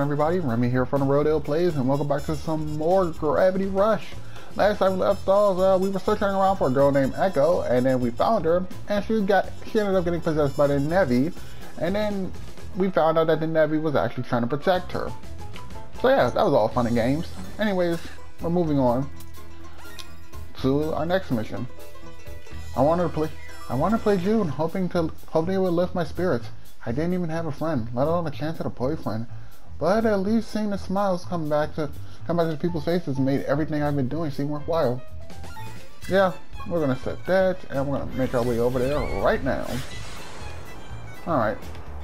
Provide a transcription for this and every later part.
everybody? Remy here from the Rodale Plays, and welcome back to some more Gravity Rush. Last time we left off, we were searching around for a girl named Echo, and then we found her, and she ended up getting possessed by the Nevi, and then we found out that the Nevi was actually trying to protect her. So yeah, that was all fun and games. Anyways, we're moving on to our next mission. I wanted to play June, hoping it would lift my spirits. I didn't even have a friend, let alone a chance at a boyfriend. But at least seeing the smiles come back to people's faces made everything I've been doing seem worthwhile. Yeah, we're gonna set that, and we're gonna make our way over there right now. Alright.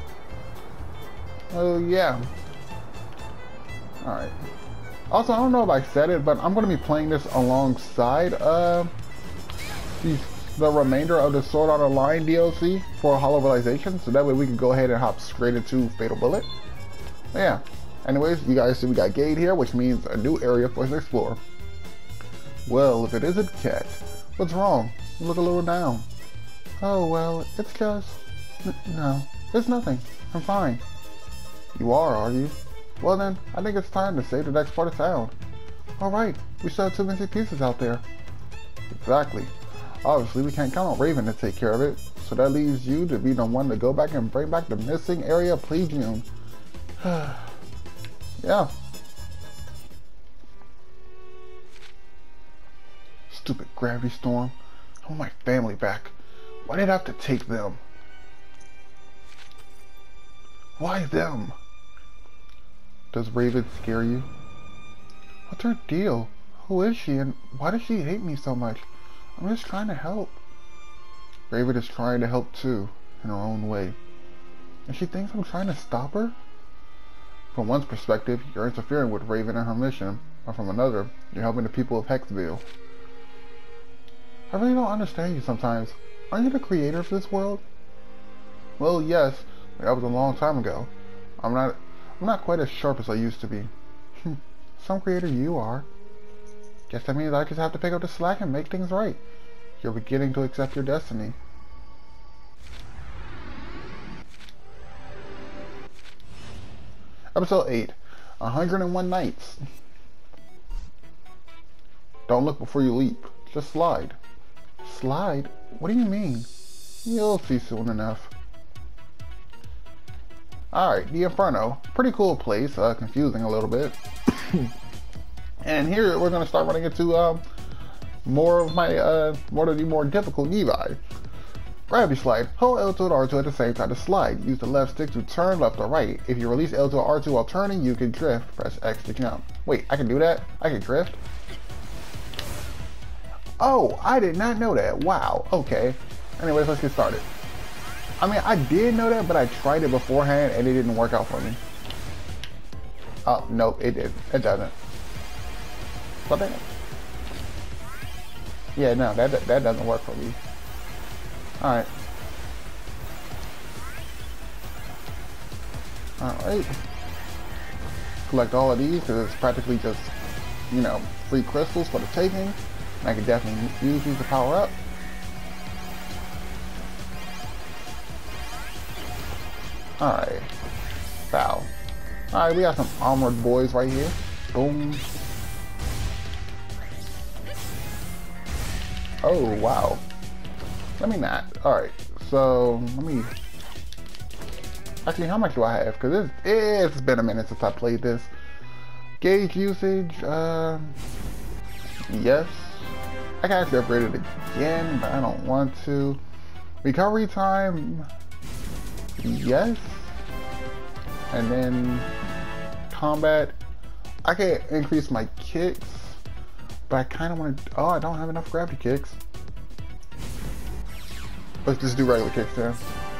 Oh yeah. Alright. Also, I don't know if I said it, but I'm gonna be playing this alongside the remainder of the Sword Art Online DLC for Hollow Realization, so that way we can go ahead and hop straight into Fatal Bullet. But yeah, anyways, you guys see we got Gade here, which means a new area for us to explore. Well, if it isn't Cat, what's wrong? You look a little down. Oh, well, it's just... no, it's nothing. I'm fine. You are you? Well then, I think it's time to save the next part of town. Alright, we still have 2 missing pieces out there. Exactly. Obviously, we can't count on Raven to take care of it, so that leaves you to be the one to go back and bring back the missing area of Plegium. Yeah. Stupid Gravity Storm. I want my family back. Why did I have to take them? Why them? Does Raven scare you? What's her deal? Who is she and why does she hate me so much? I'm just trying to help. Raven is trying to help too, in her own way. And she thinks I'm trying to stop her? From one's perspective, you're interfering with Raven and her mission, but from another, you're helping the people of Hexville. I really don't understand you sometimes. Aren't you the creator of this world? Well, yes, but that was a long time ago. I'm not quite as sharp as I used to be. Some creator you are. Guess that means I just have to pick up the slack and make things right. You're beginning to accept your destiny. Episode 8, 101 Nights. Don't look before you leap. Just slide. Slide? What do you mean? You'll see soon enough. Alright, the Inferno. Pretty cool place, confusing a little bit. And here we're going to start running into more of the more difficult Nevi. Gravity slide. Hold L2 and R2 at the same time to slide. Use the left stick to turn left or right. If you release L2 or R2 while turning, you can drift. Press X to jump. Wait, I can do that? I can drift? Oh, I did not know that. Wow. Okay. Anyways, let's get started. I mean, I did know that, but I tried it beforehand and it didn't work out for me. Oh, no, it did. It doesn't. What the heck? Yeah, no, that doesn't work for me. Alright. Alright. Collect all of these because it's practically just, you know, free crystals for the taking. And I can definitely use these to power up. Alright. Bow. Alright, we got some armored boys right here. Boom. Oh, wow. Let me not. Alright, so let me... Actually, how much do I have? Because it's been a minute since I played this. Gauge usage, yes. I can actually upgrade it again, but I don't want to. Recovery time, yes. And then combat, I can increase my kicks. But I kind of want to... Oh, I don't have enough gravity kicks. Let's just do regular kicks then.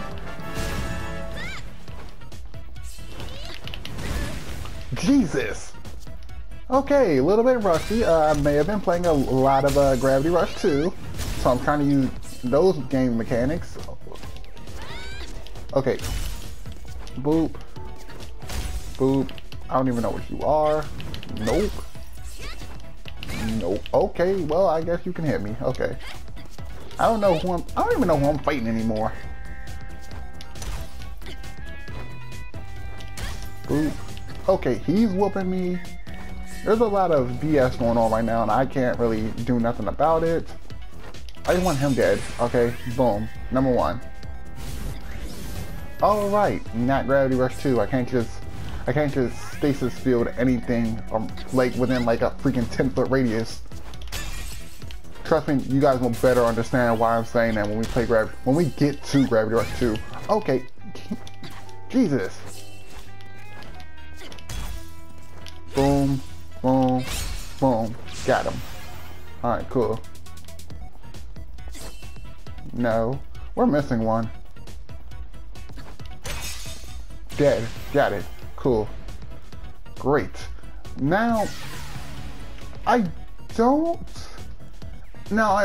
Jesus! Okay, a little bit rusty. I may have been playing a lot of Gravity Rush 2, so I'm trying to use those game mechanics. Okay. Boop. Boop. I don't even know what you are. Nope. Nope. Okay, well, I guess you can hit me. Okay. I don't even know who I'm fighting anymore. Boop. Okay, he's whooping me. There's a lot of BS going on right now, and I can't really do nothing about it. I just want him dead. Okay, boom. Number one. All right, not Gravity Rush 2. I can't just stasis field anything like within like a freaking 10-foot radius. Trust me, you guys will better understand why I'm saying that when we get to Gravity Rush 2. Okay, Jesus. Boom, boom, boom. Got him. All right, cool. No, we're missing one. Dead. Got it. Cool. Great. Now, I don't know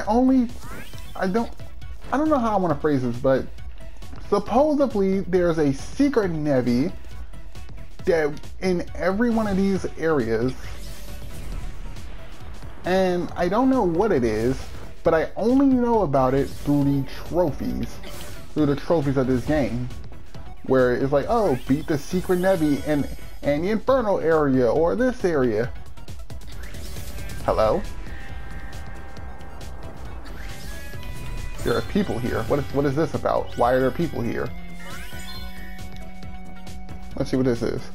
how I want to phrase this, but supposedly there's a secret Nevi that in every one of these areas, and I don't know what it is, but I only know about it through the trophies of this game, where it's like, oh, beat the secret Nevi in the Inferno area or this area. Hello? There are people here. What is this about? Why are there people here? Let's see what this is.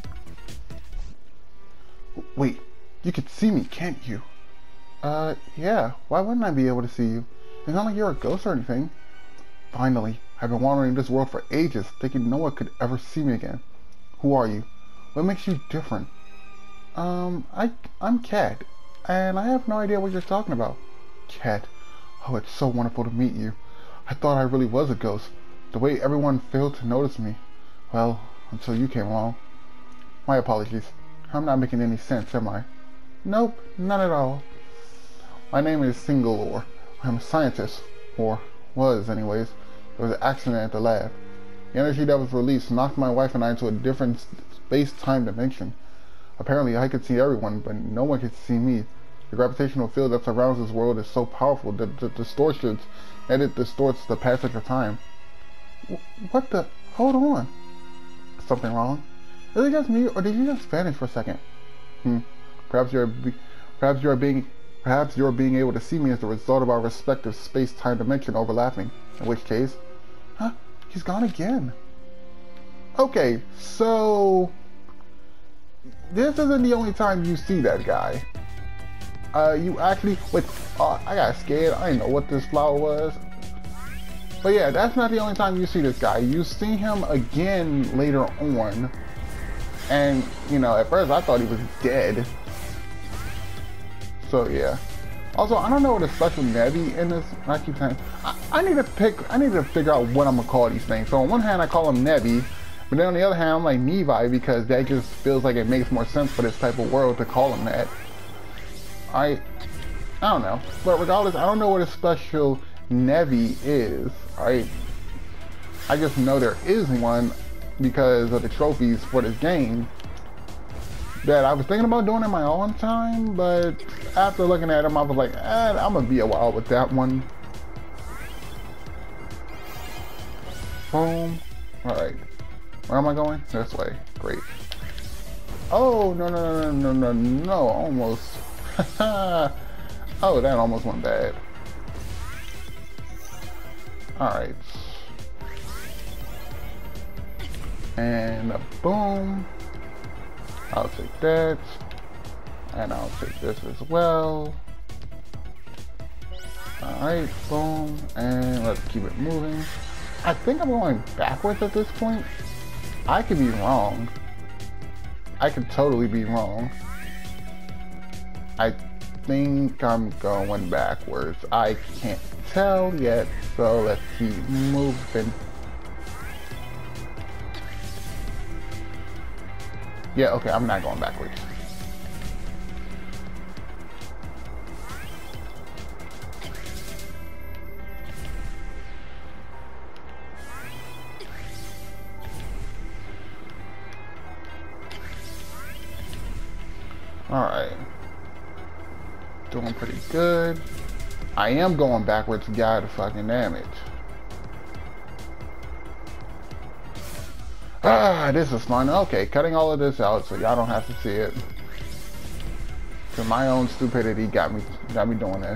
Wait, you can see me, can't you? Yeah. Why wouldn't I be able to see you? It's not like you're a ghost or anything. Finally, I've been wandering this world for ages, thinking no one could ever see me again. Who are you? What makes you different? I'm Cat, and I have no idea what you're talking about. Cat. Oh, it's so wonderful to meet you. I thought I really was a ghost, the way everyone failed to notice me. Well, until you came along. My apologies. I'm not making any sense, am I? Nope, not at all. My name is Singalore. I'm a scientist, or was anyways. There was an accident at the lab. The energy that was released knocked my wife and I into a different space-time dimension. Apparently I could see everyone, but no one could see me. The gravitational field that surrounds this world is so powerful that it distorts the passage of time. What the? Hold on. Something wrong? Is it just me, or did you just vanish for a second? Perhaps your being able to see me is the result of our respective space-time dimension overlapping. In which case, he's gone again. Okay, so this isn't the only time you see that guy. You actually, I got scared. I didn't know what this flower was. But yeah, that's not the only time you see this guy. You see him again later on. And, you know, at first I thought he was dead. So yeah. Also, I don't know what a special Nevi in this. I keep saying, I need to figure out what I'm gonna call these things. So on one hand, I call him Nevi, but then on the other hand, I'm like Nevi because that just feels like it makes more sense for this type of world to call him that. I don't know, but regardless, I don't know what a special Nevi is. I just know there is one because of the trophies for this game that I was thinking about doing in my own time, but after looking at them, I was like, I'm gonna be a while with that one. Boom. Alright. Where am I going? This way. Great. Oh, no, almost. Oh, that almost went bad. Alright. And boom. I'll take that. And I'll take this as well. Alright, boom. And let's keep it moving. I think I'm going backwards at this point. I could be wrong. I could totally be wrong. I think I'm going backwards. I can't tell yet, so let's keep moving. Yeah, okay, I'm not going backwards. Alright. Doing pretty good. I am going backwards, god fucking damn it. Ah, this is fun. Okay, cutting all of this out so y'all don't have to see it. Cause my own stupidity got me doing this.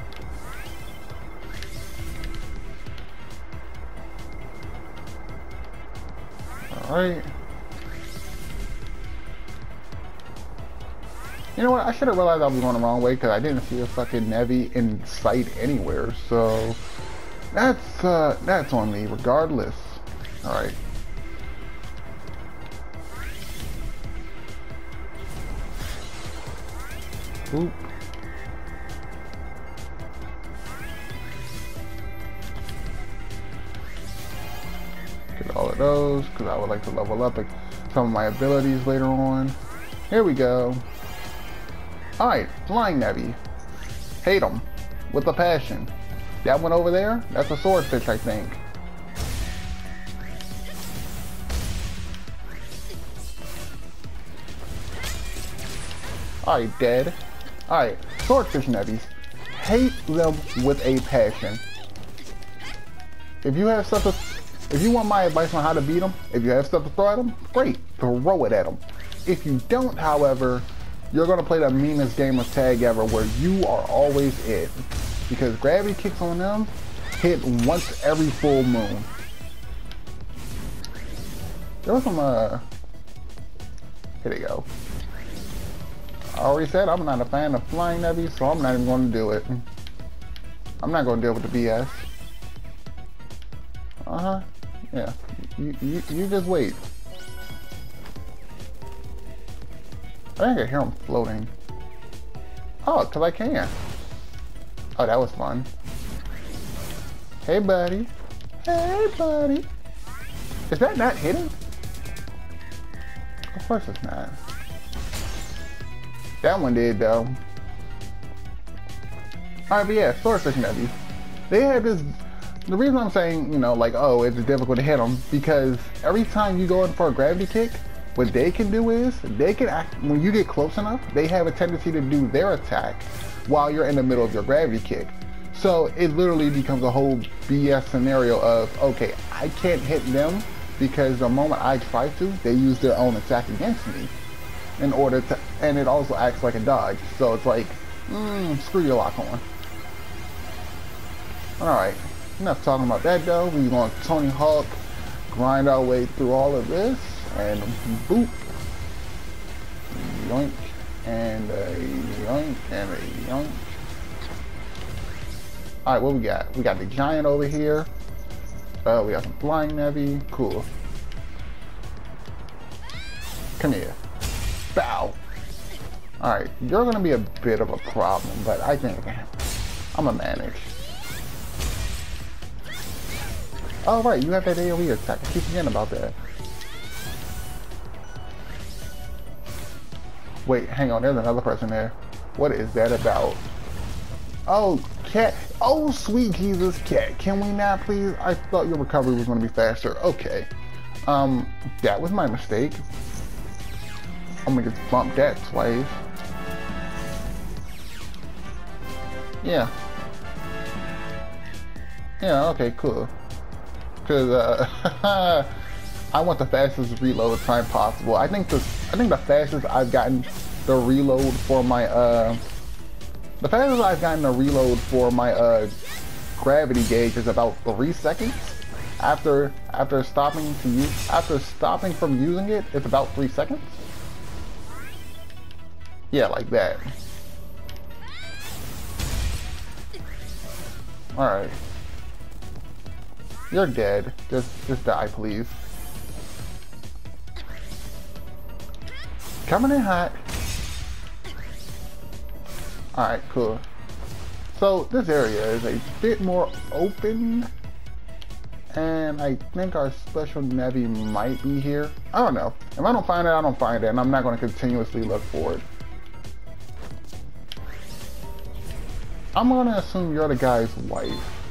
Alright. You know what? I should have realized I was going the wrong way because I didn't see a fucking Nevi in sight anywhere. So that's on me regardless. Alright. Oop. Get all of those because I would like to level up some of my abilities later on. Here we go. Alright, Flying Nevi. Hate them. With a passion. That one over there, that's a swordfish, I think. Alright, dead. Alright, swordfish Nevis. Hate them with a passion. If you have stuff to, if you want my advice on how to beat them, if you have stuff to throw at them, great, throw it at them. If you don't, however, you're gonna play the meanest game of tag ever where you are always it. Because gravity kicks on them hit once every full moon. There was some, here they go. I already said I'm not a fan of Flying Nevi, so I'm not even gonna do it. I'm not gonna deal with the BS. Uh-huh, yeah, you just wait. I think I hear him floating. Oh, cause I can. Oh, that was fun. Hey, buddy. Hey, buddy. Is that not hitting? Of course it's not. That one did, though. Alright, but yeah, Swordfish Nevi. They have this... The reason I'm saying, you know, like, oh, it's difficult to hit them, because every time you go in for a gravity kick, what they can do is, they can act, when you get close enough, they have a tendency to do their attack while you're in the middle of your gravity kick. So it literally becomes a whole BS scenario of, okay, I can't hit them because the moment I try to, they use their own attack against me in order to, and it also acts like a dodge. So it's like, screw your lock on. Alright, enough talking about that though. We're going to Tony Hawk, grind our way through all of this. And boop, yoink, and a yoink, and a yoink. Alright, what we got? We got the giant over here. We got some Flying Nevi. Cool. Come here. Bow. Alright, you're gonna be a bit of a problem, but I think I'm gonna manage. Oh right, you have that AoE attack. I keep forgetting about that. Wait, hang on, there's another person there. What is that about? Oh, cat. Oh, sweet Jesus, cat. Can we not, please? I thought your recovery was going to be faster. Okay. That was my mistake. I'm going to just bump that twice. Yeah. Yeah, okay, cool. Because, I want the fastest reload time possible. I think the fastest I've gotten the reload for my gravity gauge is about 3 seconds. After stopping from using it, it's about 3 seconds. Yeah, like that. Alright. You're dead. Just die, please. Coming in hot. Alright, cool. So this area is a bit more open, and I think our special Nevi might be here. I don't know. If I don't find it, I don't find it, and I'm not going to continuously look for it. I'm going to assume you're the guy's wife.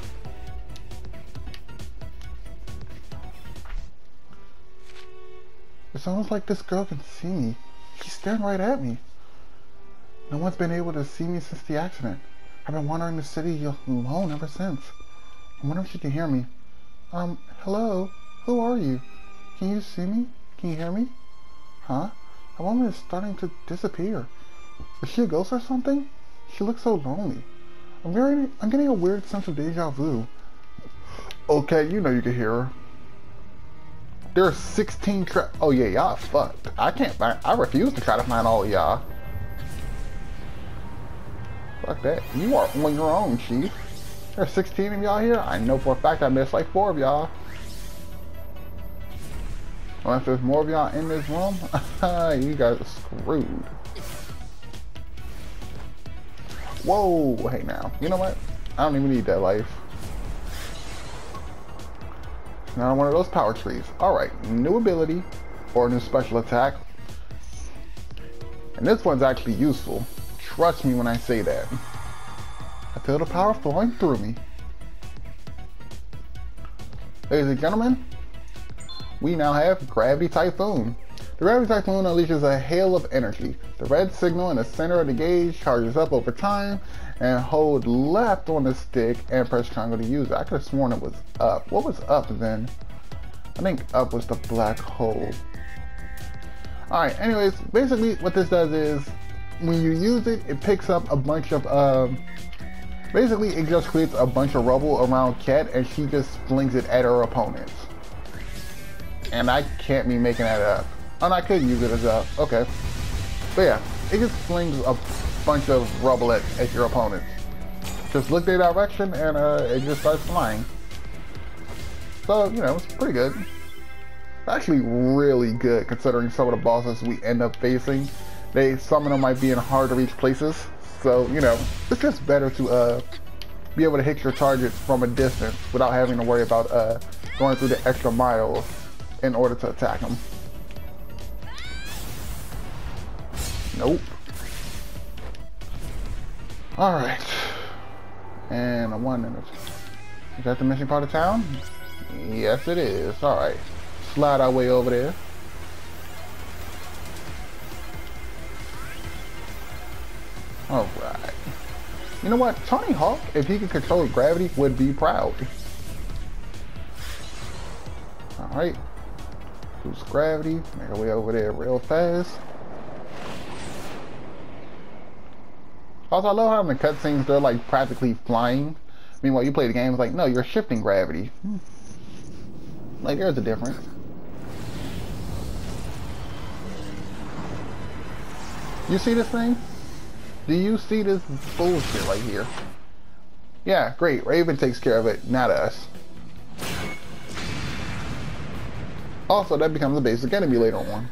It's almost like this girl can see me. She's staring right at me. No one's been able to see me since the accident. I've been wandering the city alone ever since. I wonder if she can hear me. Hello? Who are you? Can you see me? Can you hear me? Huh? The woman is starting to disappear. Is she a ghost or something? She looks so lonely. I'm getting a weird sense of deja vu. Okay, you know you can hear her. There are 16 oh yeah, y'all fucked. I refuse to try to find all of y'all. Fuck that. You are on your own, Chief. There's 16 of y'all here? I know for a fact I missed like 4 of y'all. Unless there's more of y'all in this room, you guys are screwed. Whoa, hey now. You know what? I don't even need that life. Now one of those power trees. Alright, new ability or new special attack. And this one's actually useful. Trust me when I say that. I feel the power flowing through me. Ladies and gentlemen, we now have Gravity Typhoon. The Gravity Typhoon unleashes a hail of energy. The red signal in the center of the gauge charges up over time, and hold left on the stick and press triangle to use it. I could have sworn it was up. What was up then? I think up was the black hole. Alright, anyways, basically what this does is when you use it, it picks up a bunch of basically it just creates a bunch of rubble around Cat, and she just flings it at her opponents. And I can't be making that up. And I could use it as a, okay. But yeah, it just flings a bunch of rubble at your opponents. Just look their direction and it just starts flying. So, you know, it's pretty good. Actually really good considering some of the bosses we end up facing. Some of them might be in hard to reach places. So, you know, it's just better to be able to hit your targets from a distance without having to worry about going through the extra miles in order to attack them. Nope. Alright. And a 1 minute. Is that the missing part of town? Yes it is. Alright. Slide our way over there. Alright. You know what? Tony Hawk, if he could control gravity, would be proud. Alright. Boost gravity. Make our way over there real fast. Also, I love how in the cutscenes they're like practically flying. Meanwhile, you play the game, it's like, no, you're shifting gravity. Like, there's a difference. You see this thing? Do you see this bullshit right here? Yeah, great. Raven takes care of it, not us. Also, that becomes a basic enemy later on.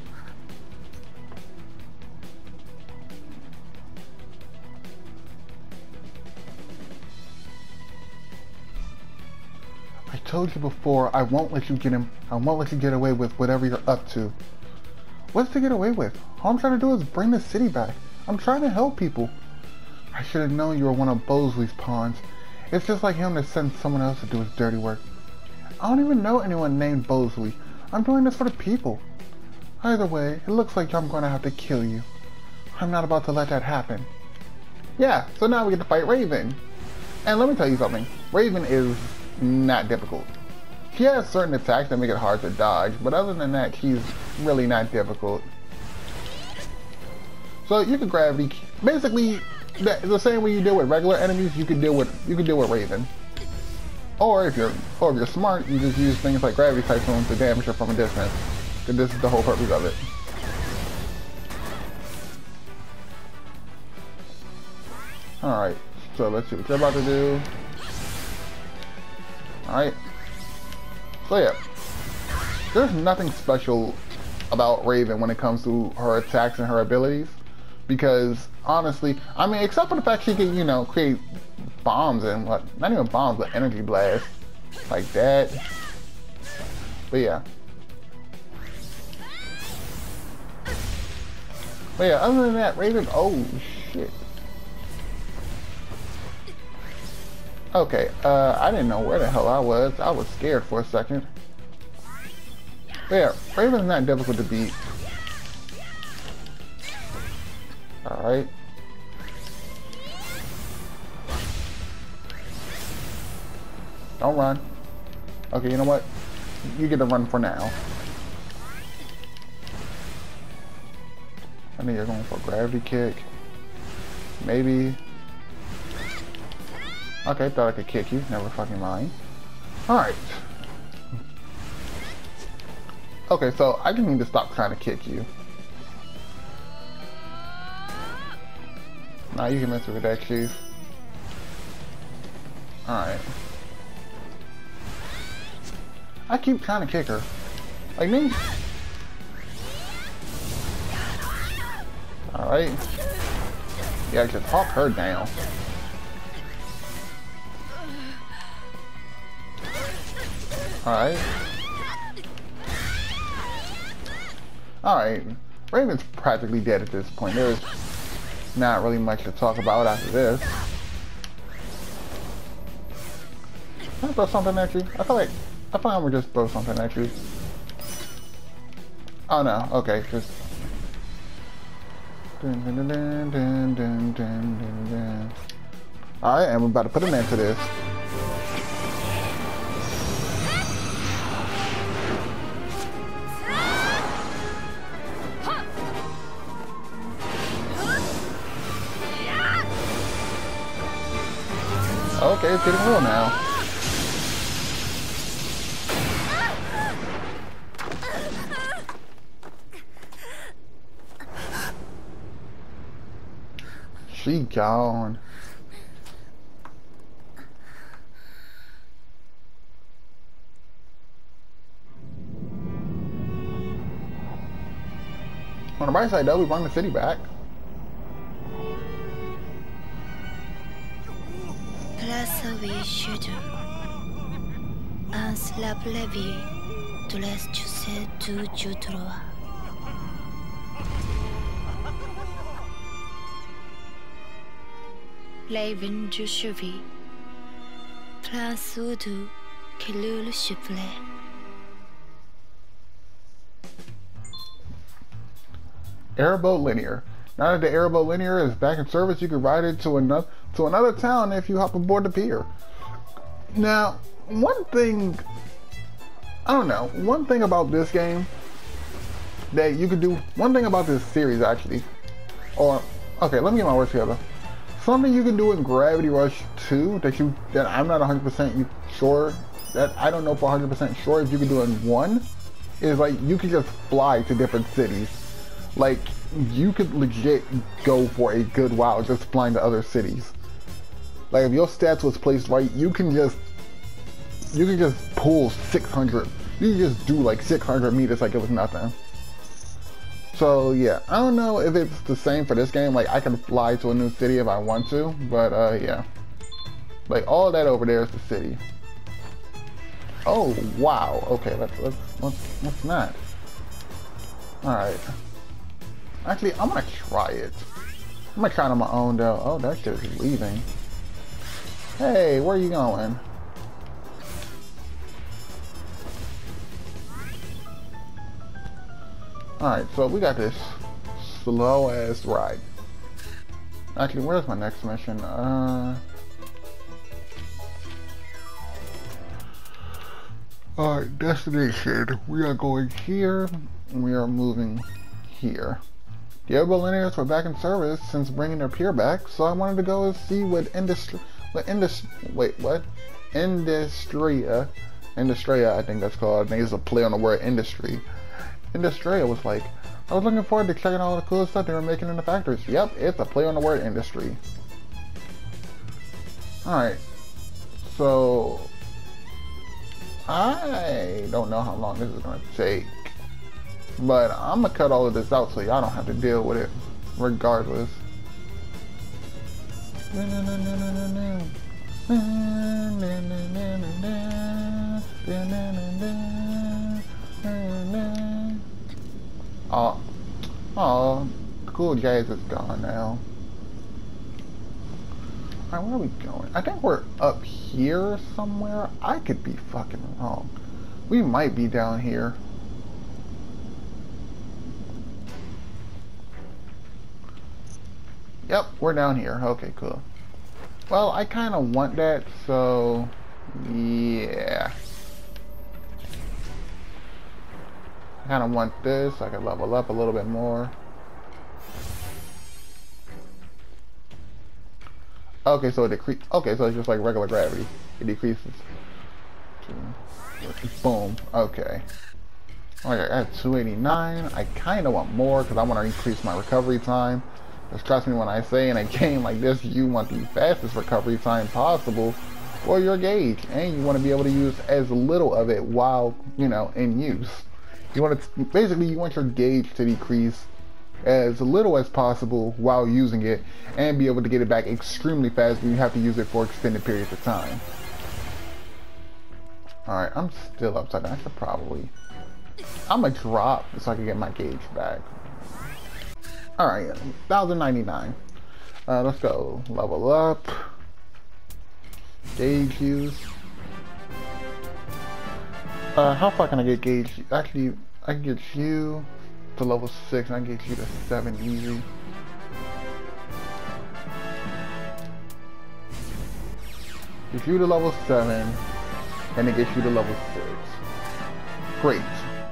I told you before, I won't let you get away with whatever you're up to. What's to get away with? All I'm trying to do is bring the city back. I'm trying to help people. I should have known you were one of Bosley's pawns. It's just like him to send someone else to do his dirty work. I don't even know anyone named Bosley. I'm doing this for the people. Either way, it looks like I'm going to have to kill you. I'm not about to let that happen. Yeah, so now we get to fight Raven. And let me tell you something. Raven is not difficult. She has certain attacks that make it hard to dodge, but other than that, she's really not difficult. So you can gravity, basically the same way you deal with regular enemies, you can deal with Raven. Or if you're smart, you just use things like Gravity Typhoon to damage her from a distance. And this is the whole purpose of it. Alright, so let's see what you're about to do. Alright. So yeah. There's nothing special about Raven when it comes to her attacks and her abilities. Because, honestly, I mean, except for the fact she can, you know, create bombs and what, not even bombs, but energy blasts. Like that. But yeah. But yeah, other than that, Raven, oh shit. Okay, I didn't know where the hell I was. I was scared for a second. But yeah, Raven's not difficult to beat. Alright. Don't run. Okay, you know what? You get to run for now. I think you're going for a gravity kick. Maybe. Okay, thought I could kick you. Never fucking mind. Alright. Okay, so I just need to stop trying to kick you. Nah, you can mess with that, Chief. Alright. I keep trying to kick her. Like me. Alright. Yeah, just hawk her down. Alright. Alright. Raven's practically dead at this point. There's not really much to talk about after this. Can I throw something at you? I feel like I'm gonna just throw something at you. Oh no, okay, just alright, and we're about to put an end to this. Okay, it's getting real now. She gone. On the bright side though, we won the city back. Place oui, chute. Un slap levi. Tu laisses, tu sais, tu droit. Levin du cheville. Place où du, que le chifflet. Airboat Linear. Now that the Airboat Linear is back in service, you can ride it to another town if you hop aboard the pier. Now, one thing about this game that you could do, one thing about this series actually, or, okay, let me get my words together. Something you can do in Gravity Rush 2 that I'm not 100% sure, that I don't know for 100% sure if you can do in 1, is like you can just fly to different cities. Like, you could legit go for a good while just flying to other cities. Like, if your stats was placed right, you can just pull 600. You can just do like 600 meters like it was nothing. So yeah, I don't know if it's the same for this game. Like, I can fly to a new city if I want to, but yeah. Like, all that over there is the city. Oh wow. Okay, let's not. All right. Actually, I'm gonna try it. I'm gonna try it on my own though. Oh, that shit is leaving. Hey, where are you going? Alright, so we got this slow ass ride. Actually, where's my next mission? Alright, destination. We are going here, and we are moving here. The Airboat Linears were back in service since bringing their pier back, so I wanted to go and see what Industria, I think that's called. I think it's a play on the word industry. Industria was like, I was looking forward to checking out all the cool stuff they were making in the factories. Yep, it's a play on the word industry. Alright, so I don't know how long this is going to take. But I'm gonna cut all of this out so y'all don't have to deal with it, regardless. Oh, Cool Jazz is gone now. Alright, where are we going? I think we're up here somewhere. I could be fucking wrong. We might be down here. Yep, we're down here. Okay, cool. Well, I kind of want that, so yeah. I kind of want this. I can level up a little bit more. Okay, so it decreases. Okay, so it's just like regular gravity. It decreases. Boom. Okay. Alright, at 289. I kind of want more because I want to increase my recovery time. Just trust me when I say in a game like this, you want the fastest recovery time possible for your gauge, and you want to be able to use as little of it while, you know, in use. You want to basically you want your gauge to decrease as little as possible while using it, and be able to get it back extremely fast when you have to use it for extended periods of time. Alright, I'm still upside down. I should probably... I'm gonna drop so I can get my gauge back. Alright, 1099. Let's go. Level up. Gauge use. How far can I get gauge? Actually, I can get you to level 6 and I can get you to 7 easy. Get you to level 7 and it gets you to level 6. Great.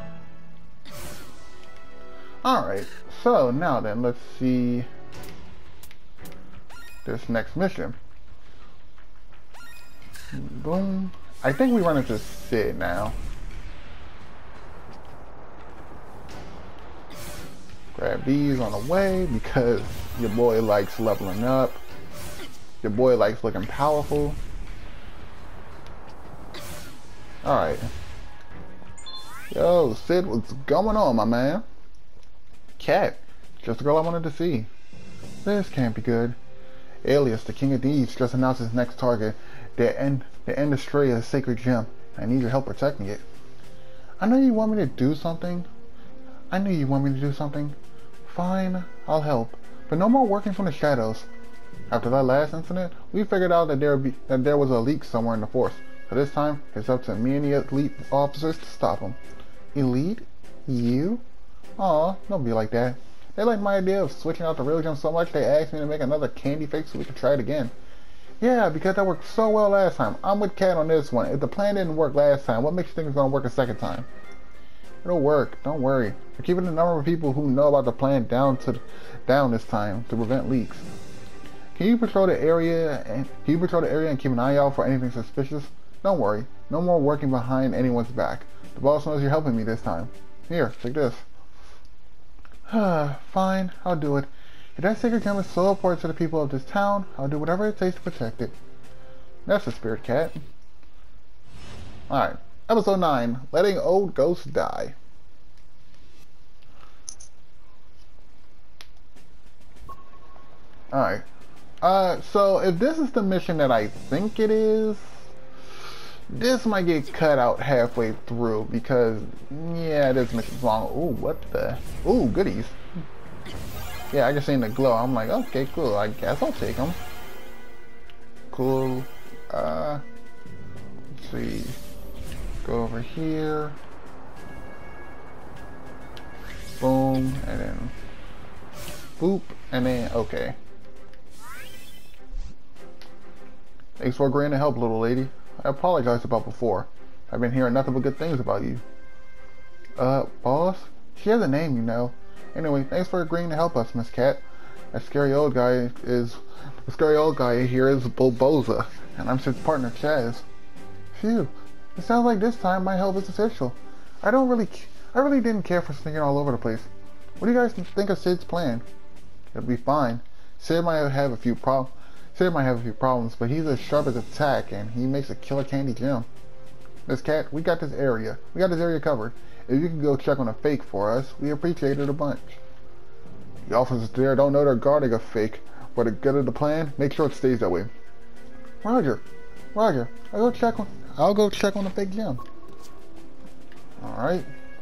Alright, so now then, let's see this next mission. Boom. I think we run into Sid now. Grab these on the way because your boy likes leveling up. Your boy likes looking powerful. Alright. Yo, Sid, what's going on, my man? Cat, just the girl I wanted to see. This can't be good. Alias, the King of Thieves, just announced his next target, the Endestria Sacred Gem. I need your help protecting it. I know you want me to do something. Fine, I'll help. But no more working from the shadows. After that last incident, we figured out that there was a leak somewhere in the force. So this time, it's up to me and the elite officers to stop him. Elite? You? Aw, don't be like that. They liked my idea of switching out the real gem so much they asked me to make another candy fake so we could try it again. Yeah, because that worked so well last time. I'm with Cat on this one. If the plan didn't work last time, what makes you think it's gonna work a second time? It'll work, don't worry. We're keeping the number of people who know about the plan down this time to prevent leaks. Can you patrol the area and keep an eye out for anything suspicious? Don't worry, no more working behind anyone's back. The boss knows you're helping me this time. Here, take this. Fine, I'll do it. If that sacred gem is so important to the people of this town, I'll do whatever it takes to protect it. That's the spirit, Cat. Alright, episode 9, Letting Old Ghosts Die. Alright. So if this is the mission that I think it is, this might get cut out halfway through because, yeah, this mission's long. Ooh, what the? Ooh, goodies. Yeah, I just seen the glow. I'm like, okay, cool. I guess I'll take them. Cool. Let's see. Go over here. Boom, and then boop, and then okay. Thanks for agreeing to help, little lady. I apologize about before. I've been hearing nothing but good things about you. Boss? She has a name, you know. Anyway, thanks for agreeing to help us, Miss Cat. The scary old guy here is Bulboza, and I'm his partner, Chaz. Phew. It sounds like this time my help is official. I really didn't care for sneaking all over the place. What do you guys think of Sid's plan? It'll be fine. Sid might have a few problems, but he's as sharp as a tack, and he makes a killer candy gem. Miss Cat, we got this area covered. If you can go check on a fake for us, we appreciate it a bunch. The officers there don't know they're guarding a fake. For the good of the plan, make sure it stays that way. Roger. I'll go check on the fake gem. Alright.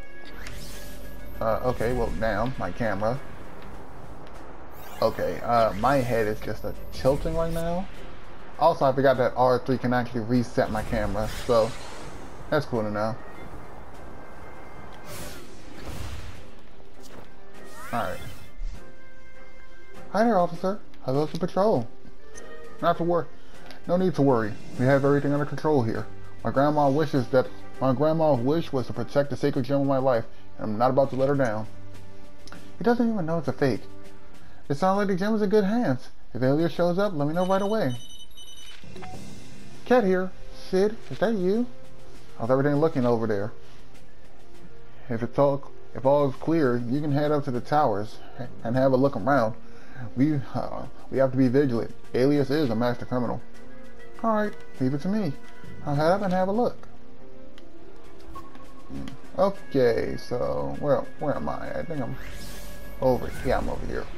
Okay, well now, my camera. Okay, my head is just tilting right now. Also, I forgot that R3 can actually reset my camera, so that's cool to know. Alright. Hi there, officer. How goes the patrol? No need to worry. We have everything under control here. My grandma's wish was to protect the sacred gem of my life, and I'm not about to let her down. He doesn't even know it's a fake. It sounds like the gem is in good hands. If Alias shows up, let me know right away. Cat here. Sid, is that you? How's everything looking over there? If all is clear, you can head up to the towers and have a look around. We have to be vigilant. Alias is a master criminal. Alright, leave it to me. I'll head up and have a look. Okay, so where am I? I think I'm over. Yeah, I'm over here.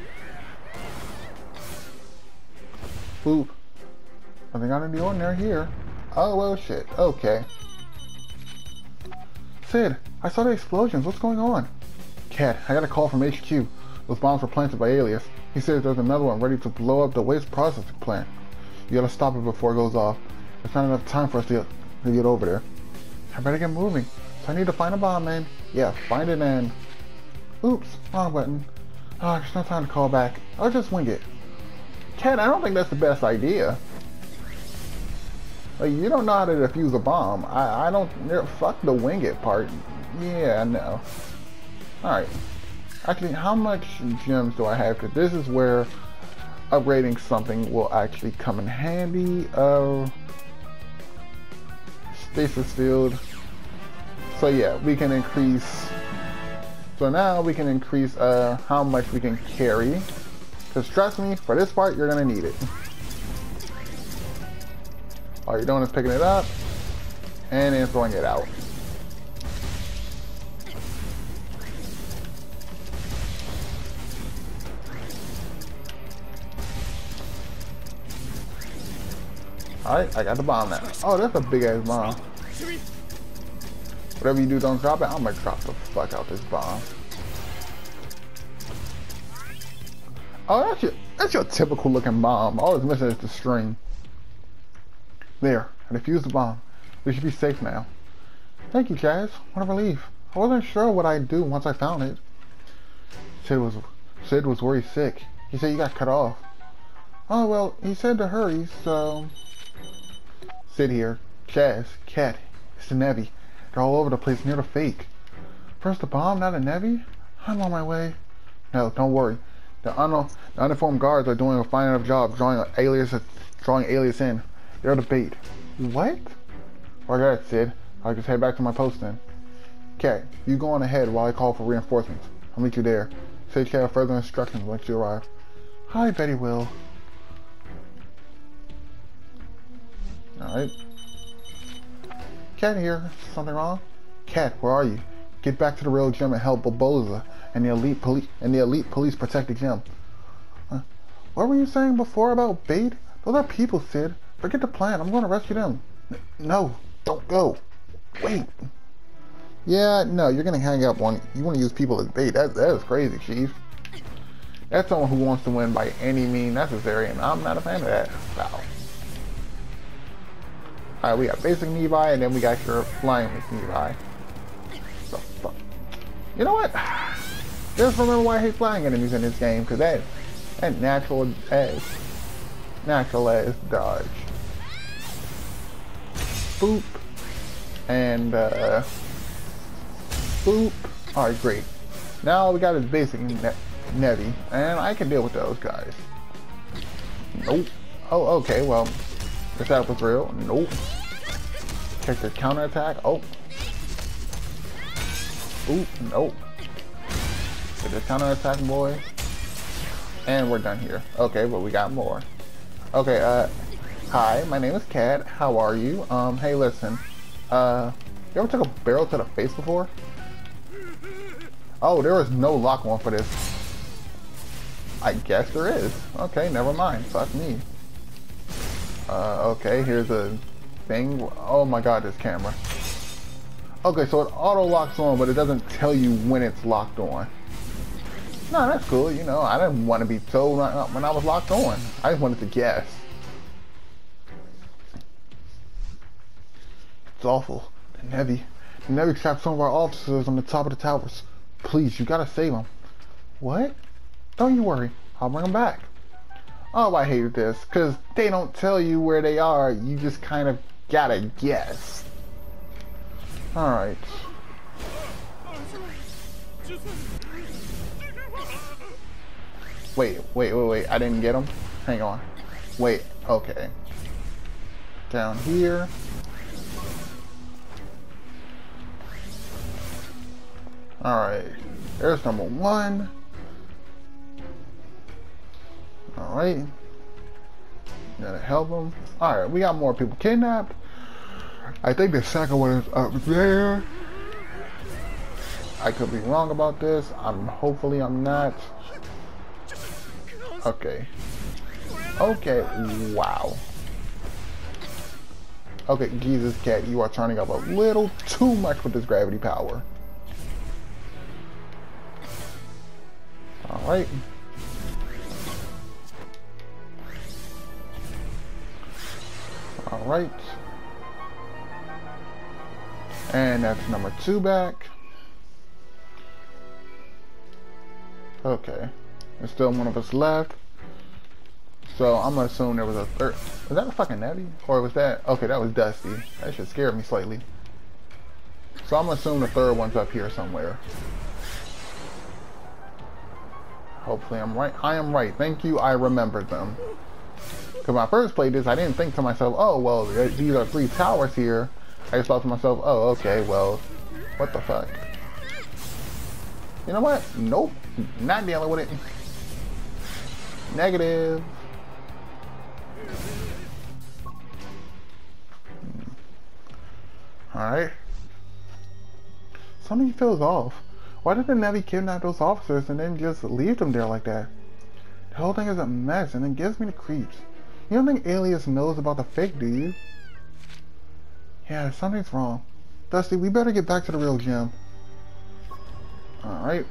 Boop. Nothing out of the ordinary here. Oh well, shit. Okay. Sid, I saw the explosions. What's going on? Cat, I got a call from HQ. Those bombs were planted by Alias. He says there's another one ready to blow up the waste processing plant. You gotta stop it before it goes off. There's not enough time for us to get over there. I better get moving. So I need to find a bomb, man. Yeah, find it and... Oops, wrong button. Oh, there's no time to call back. I'll just wing it. Cat, I don't think that's the best idea. Like, you don't know how to defuse a bomb. I don't... Fuck the wing it part. Yeah, no. Alright. Actually, how much gems do I have? Because this is where upgrading something will actually come in handy. Stasis field. So yeah, we can increase. So now we can increase how much we can carry. Because trust me, for this part, you're going to need it. All you're doing is picking it up and then throwing it out. Alright, I got the bomb now. Oh, that's a big ass bomb. Whatever you do, don't drop it. I'm gonna drop the fuck out this bomb. Oh, that's your typical looking bomb. All it's missing is the string. There, I defused the bomb. We should be safe now. Thank you, Chaz. What a relief. I wasn't sure what I'd do once I found it. Sid was worried sick. He said you got cut off. Oh, well, he said to hurry, so... Sid here. Chaz, Cat, it's the Nevi. They're all over the place near the fake. First the bomb, now the Nevi? I'm on my way. No, don't worry. The uninformed guards are doing a fine enough job drawing Alias in. They're the bait. What? Alright, Sid. I'll just head back to my post then. Cat, you go on ahead while I call for reinforcements. I'll meet you there. Say Cat have further instructions once you arrive. Hi, Betty Will. Alright. Cat here. Something wrong? Cat, where are you? Get back to the real gym and help Barboza and the elite police protect the gym. What were you saying before about bait? Those are people, Sid. Forget the plan. I'm going to rescue them. No, don't go. Wait. Yeah, no, you're going to hang up on... You want to use people as bait. That is crazy, Chief. That's someone who wants to win by any means necessary, and I'm not a fan of that. Wow. Alright, we got basic Nevi, and then we got your flying with Nevi. The fuck? You know what? Just remember why I hate flying enemies in this game, because that natural as dodge. Boop. And, boop. Alright, great. Now all we got is basic Nevi, and I can deal with those guys. Nope. Oh, okay, well, if that was real, nope. Check the counterattack. Oh. Oop, nope. Get the counterattack, boy. And we're done here. Okay, but we got more. Okay, hi, my name is Cat. How are you? Hey, listen. You ever took a barrel to the face before? Oh, there is no lock on for this. I guess there is. Okay, never mind. Fuck me. Okay, here's a thing. Oh my god, this camera. Okay, so it auto locks on, but it doesn't tell you when it's locked on. No, that's cool. You know, I didn't want to be told when I was locked on. I just wanted to guess. It's awful. The Nevi trapped some of our officers on the top of the towers. Please, you gotta save them. What? Don't you worry. I'll bring them back. Oh, I hated this, because they don't tell you where they are. You just kind of gotta guess. Alright. Wait. I didn't get him. Hang on. Wait. Okay. Down here. Alright. There's number 1. Alright. Gotta help him. Alright, we got more people kidnapped. I think the second one is up there. I could be wrong about this. Hopefully I'm not. Okay. Okay, wow. Okay, Jesus Cat, you are turning up a little too much with this gravity power. Alright. Alright. And that's number 2 back. Okay. There's still one of us left. So I'm gonna assume there was a third. Was that a fucking Nebby? Or was that... Okay, that was Dusty. That shit scared me slightly. So I'm gonna assume the third one's up here somewhere. Hopefully I'm right. I am right. Thank you, I remembered them. Because when I first played this, I didn't think to myself, oh, well, these are 3 towers here. I just thought to myself, oh, okay, well, what the fuck? You know what? Nope. Not dealing with it. Negative. Alright. Something feels off. Why did the Navy kidnap those officers and then just leave them there like that? The whole thing is a mess and it gives me the creeps. You don't think Alias knows about the fake, do you? Yeah, something's wrong. Dusty, we better get back to the real gym. Alright.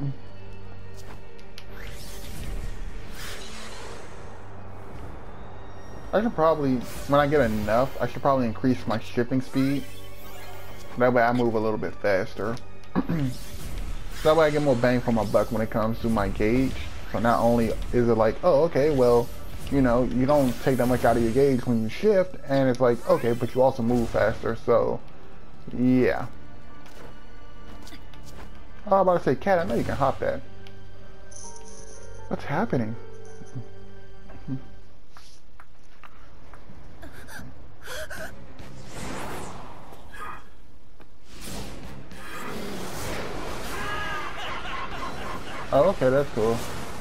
I should probably, when I get enough, I should probably increase my shipping speed. That way I move a little bit faster. That way I get more bang for my buck when it comes to my gauge. So not only is it like, oh, okay, well, you know, you don't take that much out of your gauge when you shift, and it's like, okay, but you also move faster, so, yeah. Oh, I was about to say, Cat, I know you can hop that. What's happening? Oh, okay, that's cool.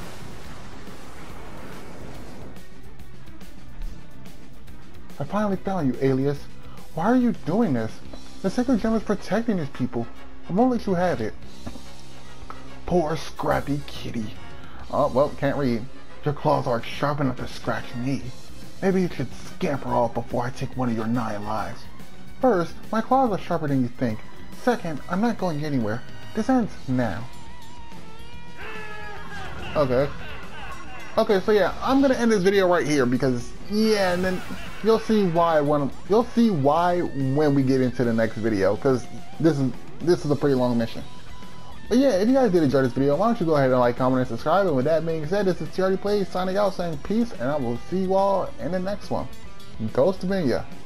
I finally found you, Alias. Why are you doing this? The Sacred Gem is protecting these people. I won't let you have it. Poor scrappy kitty. Oh, well, can't read. Your claws aren't sharp enough to scratch me. Maybe you should scamper off before I take one of your 9 lives. First, my claws are sharper than you think. Second, I'm not going anywhere. This ends now. Okay. Okay, so yeah, I'm gonna end this video right here because yeah, and then you'll see why when we get into the next video, because this is a pretty long mission. But yeah, if you guys did enjoy this video, why don't you go ahead and like, comment, and subscribe. And with that being said, this is TRD Plays signing out, saying peace, and I will see you all in the next one. Ghost Vinia.